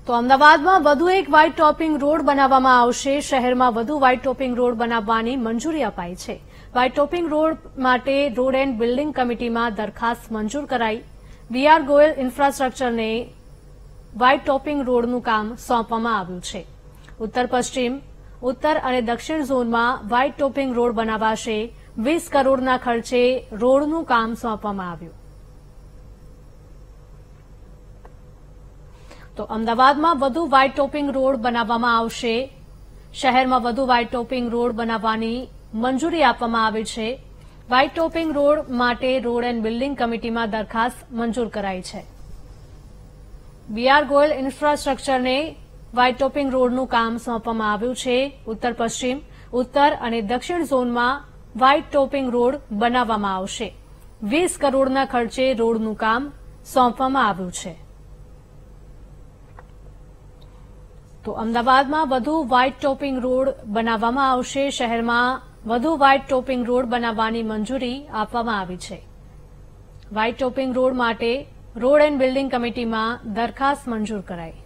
તો અમદાવાદમાં વધુ એક વ્હાઇટ ટોપિંગ રોડ બનાવવામાં આવશે. શહેરમાં વધુ વ્હાઇટ ટોપિંગ રોડ બનાવવાની મંજૂરી અપાઈ છે. વ્હાઇટ ટોપિંગ રોડ માટે રોડ એન્ડ બિલ્ડિંગ કમિટીમાં દરખાસ્ત મંજૂર કરાઈ. વીઆર ગોયલ ઇન્ફ્રાસ્ટ્રક્ચરને વ્હાઇટ ટોપિંગ રોડનું કામ સોંપવામાં આવ્યું છે. ઉત્તર પશ્ચિમ, ઉત્તર અને દક્ષિણ ઝોનમાં વ્હાઇટ ટોપિંગ રોડ બનાવાશે. 20 કરોડના ખર્ચે રોડનું કામ સોંપવામાં આવ્યું. તો અમદાવાદમાં વધુ વ્હાઇટ ટોપિંગ રોડ બનાવવામાં આવશે. શહેરમાં વધુ વ્હાઇટ ટોપિંગ રોડ બનાવવાની મંજૂરી આપવામાં આવી છે. વ્હાઇટ ટોપિંગ રોડ માટે રોડ એન્ડ બિલ્ડિંગ કમિટીમાં દરખાસ્ત મંજૂર કરાઈ છે. વીઆર ગોયલ ઇન્ફ્રાસ્ટ્રક્ચરને વ્હાઇટ ટોપિંગ રોડનું કામ સોંપવામાં આવ્યું છે. ઉત્તર પશ્ચિમ, ઉત્તર અને દક્ષિણ ઝોનમાં વ્હાઇટ ટોપિંગ રોડ બનાવવામાં આવશે. 20 કરોડના ખર્ચે રોડનું કામ સોંપવામાં આવ્યું છે. તો અમદાવાદમાં વધુ વ્હાઇટ ટોપિંગ રોડ બનાવવામાં આવશે. શહેરમાં વધુ વ્હાઇટ ટોપિંગ રોડ બનાવવાની મંજૂરી આપવામાં આવી છે. વ્હાઇટ ટોપિંગ રોડ માટે રોડ એન્ડ બિલ્ડિંગ કમિટીમાં દરખાસ્ત મંજૂર કરાઈ.